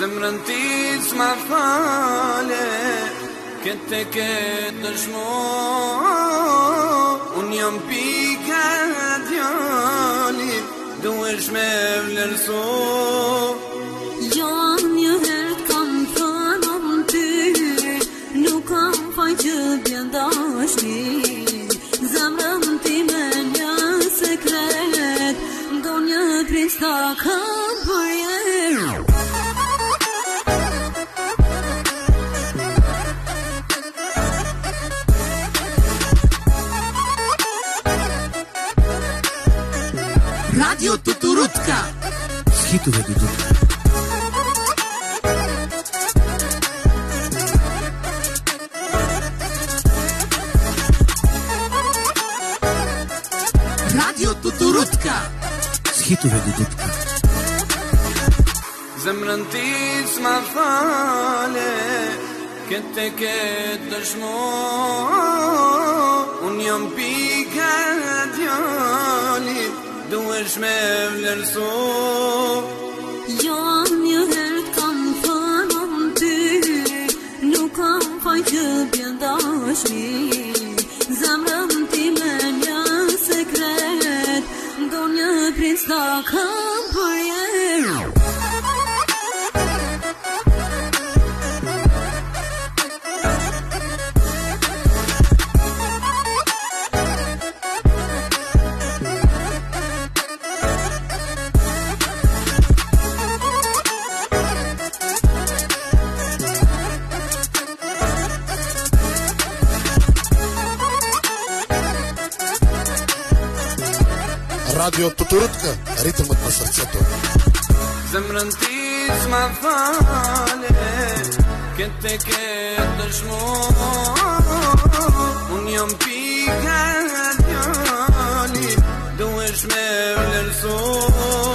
Zemrën ti s'ma fale, këtë dëshmo. Unë jam pika djalit, duhesh me vlerëso. Gjan një herë kam thënë om ty, nuk kam faj që bjen dashni. Zemrën ti me një sekret, do një princ ta kam për jetë. Radio Tuturutka. Z hitów Dudutka. Radio Tuturutka. Z hitów Dudutka. Zemrën ti s'ma fale, këtë dëshmo. Unë jam pika djalit, duhesh me vlerëso. Gjan një herë kam thënë om ty, nuk kam faj që bjen dashni. Zemrën ti me një sekret, do një princ ta kam për jetë. Radio Tuturutka, ритмът на сърцето. Zemrën ti s'ma fale, këtë dëshmo. Unë jam pika djalit, duhesh me vlerëso.